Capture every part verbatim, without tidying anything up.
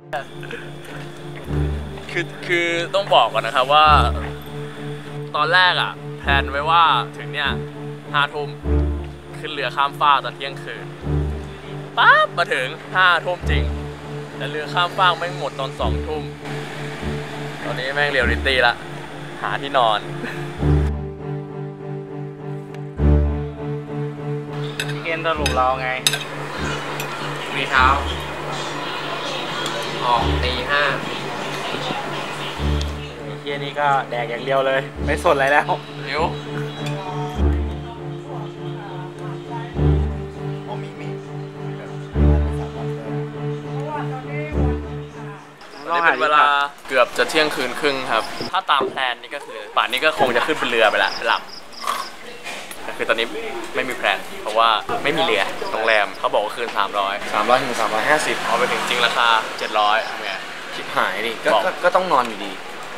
คือคือต้องบอกก่อนนะครับว่าตอนแรกอ่ะแพลนไว้ว่าถึงเนี่ยห้าทุ่มขึ้นเรือข้ามฟากตอนเที่ยงคืนปั๊บมาถึงห้าทุ่มจริงแต่เรือข้ามฟากแม่งหมดตอนสองทุ่มตอนนี้แม่งเรียลลิตี้ละหาที่นอนเกณฑ์สรุปเราไงมีเช้าออกตีห้าเฮียนี่ก็แดกอย่างเดียวเลยไม่สนอะไรแล้วหิวนี่เป็นเวลาเกือบจะเที่ยงคืนครึ่งครับถ้าตามแพลนนี่ก็คือป่านนี้ก็คงจะขึ้นเป็นเรือไปละหลับแต่คือตอนนี้ไม่มีแพลนเพราะว่าไม่มีเรือโรงแรมเขาบอกว่าคืนสามร้อยสามร้อยถึงสามร้อยห้าสิบเอาไปถึงจริงราคาเจ็ดร้อยทำไงชิบหายดิก็ก็ต้องนอนอยู่ดี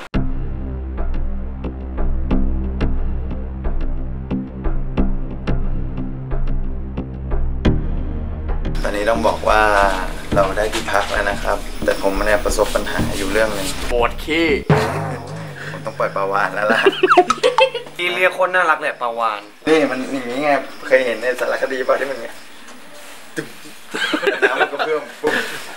ตอนนี้ต้องบอกว่าเราได้ที่พักแล้วนะครับแต่ผมเนี่ยประสบปัญหาอยู่เรื่องหนึ่งปวดขี้ผมต้องปล่อยปลาวาฬแล้วล่ะที่เรียกคนน่ารักเลยปลาวาฬนี่มันอย่างนี้ไงเคยเห็นในสารคดีป่ะที่มันไงน้ำมันก็เพิ่มปุ๊บ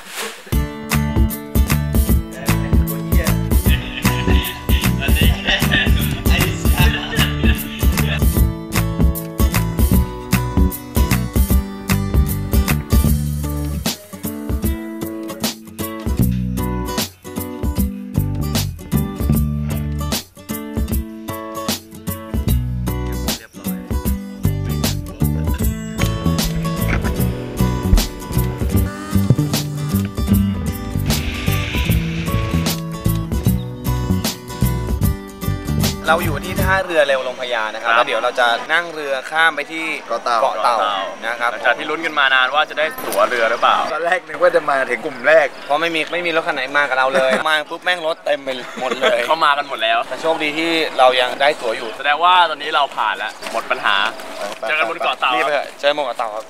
เราอยู่ที่ท่าเรือเร็วลงพญานะครับแล้วเดี๋ยวเราจะนั่งเรือข้ามไปที่เกาะเต่าเกาะเต่านะครับหลังจากที่ลุ้นกันมานานว่าจะได้ตั๋วเรือหรือเปล่าตอนแรกนึกว่าจะมาถึงกลุ่มแรกเพราะไม่มีไม่มีรถคันไหนมากับเราเลยมาปุ๊บแม่งรถเต็มไปหมดเลยเขามากันหมดแล้วแต่โชคดีที่เรายังได้ตั๋วอยู่แสดงว่าตอนนี้เราผ่านแล้วหมดปัญหาเจอกันบนเกาะเต่ารีบไปเถอะเจอหมดเกาะเต่าครับ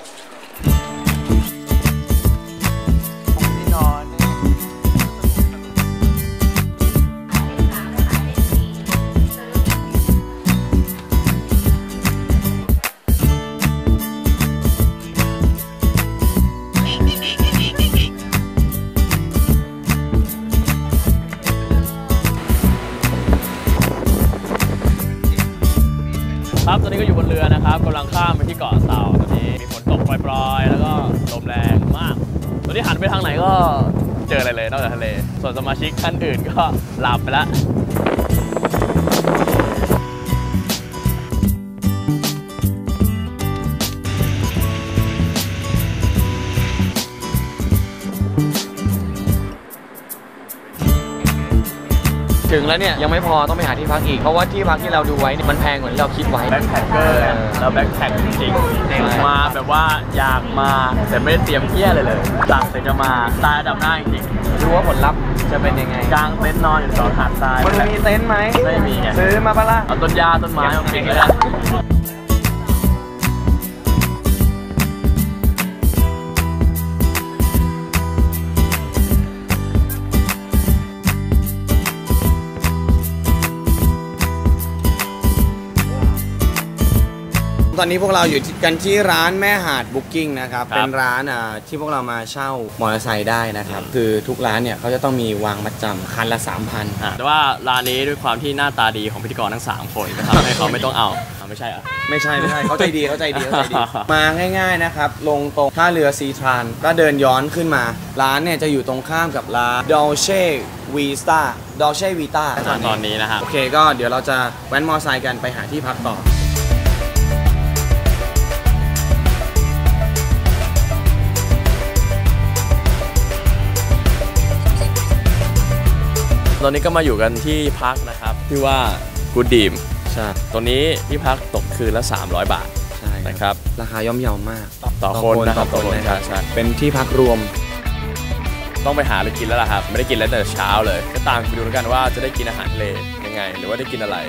ครับตอนนี้ก็อยู่บนเรือนะครับกำลังข้ามไปที่เกาะเต่าตอนนี้มีฝนตกปล่อยๆแล้วก็ลมแรงมากตอนนี้หันไปทางไหนก็เจออะไรเลยนอกจากทะเลส่วนสมาชิกท่านอื่นก็หลับไปแล้วถึงแล้วเนี่ยยังไม่พอต้องไปหาที่พักอีกเพราะว่าที่พักที่เราดูไว้มันแพงกว่าที่เราคิดไว้แบ็คแพคเกอร์แล้วแบ็คแพคจริงๆมาแบบว่าอยากมาแต่ไม่ได้เตรียมเที่ยเลยเลยสั่งแต่จะมาตายอันดับหน้าจริงๆดูว่าผลลัพธ์จะเป็นยังไงกลางเต็นท์นอนอยู่สองหาดทรายมันมีเต็นท์ไหมไม่มีไงซื้อมาปะล่ะเอาต้นหญ้าต้นไม้มาปิดเลยนะตอนนี้พวกเราอยู่กันที่ร้านแม่หาดบุ๊กิ้งนะครับเป็นร้านอ่าที่พวกเรามาเช่ามอเตอร์ไซค์ได้นะครับคือทุกร้านเนี่ยเขาจะต้องมีวางมัดจำคันละ สามพันแต่ว่าร้านนี้ด้วยความที่หน้าตาดีของพิธีกรทั้งสามคนก็ทำให้เขาไม่ต้องเอาไม่ใช่เหรอไม่ใช่ไม่ใช่เขาใจดีเขาใจดีเขาใจดีมาง่ายๆนะครับลงตรงท่าเรือซีทรานก็เดินย้อนขึ้นมาร้านเนี่ยจะอยู่ตรงข้ามกับร้าน Dolce Vita Dolce Vita ตอนนี้นะฮะโอเคก็เดี๋ยวเราจะแว้นมอเตอร์ไซค์กันไปหาที่พักต่อตอนนี้ก็มาอยู่กันที่พักนะครับที่ว่ากูดดีมใช่ตัวนี้ที่พักตกคืนละสามร้อยบาทใช่นะครับราคาย่อมเยาวมากต่อคนนะครับต่อคนใช่เป็นที่พักรวมต้องไปหาอะไรกินแล้วล่ะครับไม่ได้กินแล้วแต่เช้าเลยก็ตามไปดูกันว่าจะได้กินอาหารทะเลยังไงหรือว่าได้กินอะไร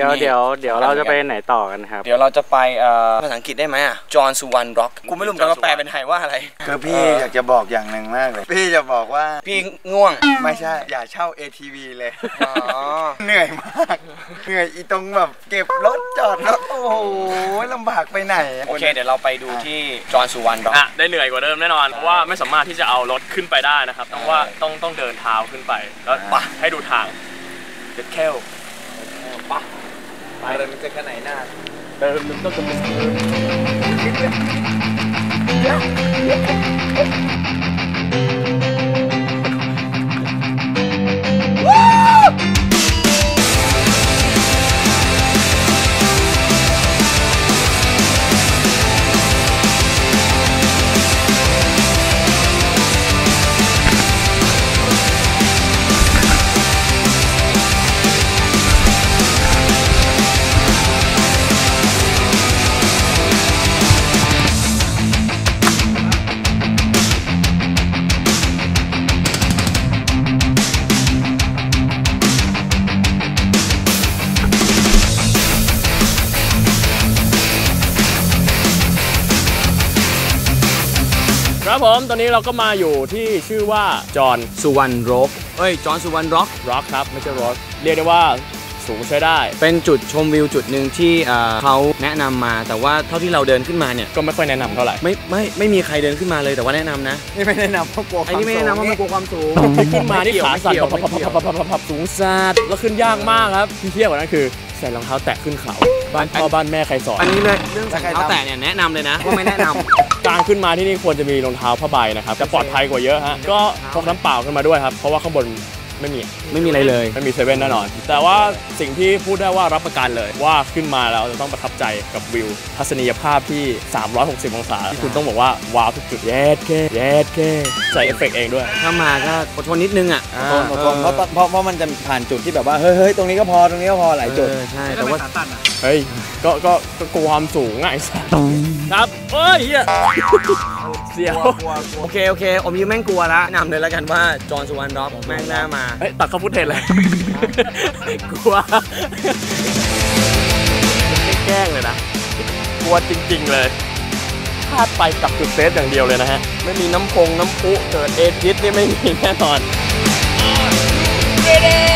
เดี๋ยวเดี๋ยวเดี๋ยวเราจะไปไหนต่อกันครับเดี๋ยวเราจะไปเอ่อภาษาอังกฤษได้ไหมอ่ะจอห์นสุวรรณร็อกกูไม่รู้เหมือนกันว่าแปลเป็นไทยว่าอะไรคือพี่อยากจะบอกอย่างหนึ่งมากเลยพี่จะบอกว่าพี่ง่วงไม่ใช่อย่าเช่า เอ ที วี เลยเหนื่อยมากเหนื่อยอีตรงแบบเก็บรถจอดรถโอ้โหลำบากไปไหนโอเคเดี๋ยวเราไปดูที่จอห์นสุวรรณร็อกอ่ะได้เหนื่อยกว่าเดิมแน่นอนเพราะว่าไม่สามารถที่จะเอารถขึ้นไปได้นะครับต้องว่าต้องต้องเดินเท้าขึ้นไปแล้วปะให้ดูทางเด็ดแค่วปะไปเดินมันจะแค่ไหนหน้าเดินมันต้องเป็นครับผมตอนนี้เราก็มาอยู่ที่ชื่อว่าจอห์นสุวรรณร็อกเอ้ยจอห์นสุวรรณร็อกร็อกครับไม่ใช่ร็อกเรียกได้ว่าสูงใช้ได้เป็นจุดชมวิวจุดหนึ่งที่เขาแนะนำมาแต่ว่าเท่าที่เราเดินขึ้นมาเนี่ยก็ไม่ค่อยแนะนำเท่าไหร่ไม่ไม่ไม่มีใครเดินขึ้นมาเลยแต่ว่าแนะนำนะนี่ไม่แนะนำเพราะกลัวความสูงไอ้นี่ไม่แนะนำเพราะมันกลัวความสูงที่ขึ้นมาที่ขาสั่นพับสูงสัดแล้วขึ้นยากมากครับที่เที่ยวกว่านั้นคือใส่รองเท้าแตะขึ้นเขาบ้านพ่อบ้านแม่ใครสอนอันนี้เลยเรื่องรองเท้าแตะเนี่ยแนะนำเลยนะว่าไม่แนะนำการขึ้นมาที่นี่ควรจะมีรองเท้าผ้าใบนะครับจะปลอดภัยกว่าเยอะฮะก็พกน้ำเปล่าขึ้นมาด้วยครับเพราะว่าข้างบนไม่มีไม่มีอะไรเลยไม่มีเซเว่นแน่นอนแต่ว่าสิ่งที่พูดได้ว่ารับประกันเลยว่าขึ้นมาแล้วจะต้องประทับใจกับวิวทัศนียภาพที่สามร้อยหกสิบองศาที่คุณต้องบอกว่าว้าวทุกจุดแย่แค่แย่แค่ใส่เอฟเฟกต์เองด้วยถ้ามาก็อดทนนิดนึงอ่ะอดทนอดทนเพราะเพราะเพราะมันจะผ่านจุดที่แบบว่าเฮ้ยเฮ้ยตรงนี้ก็พอตรงนี้ก็พอหลายจุดใช่แต่ว่าเฮ้ยก็ก็ก็กลัวความสูงไงสัสครับเฮ้ยเฮียเสียวโอเคโอเคอมยิ้มแม่งกลัวละนำเลยแล้วกันว่าจอห์นสุวรรณร็อกแม่งหน้ามาเฮ้ยตัดเขาฟุตเทจเลยกลัวแกล้งเลยนะกลัวจริงๆเลยพลาดไปกับจุดเซฟอย่างเดียวเลยนะฮะไม่มีน้ำพงน้ำพุเกิดเอทิสนี่ไม่มีแน่นอน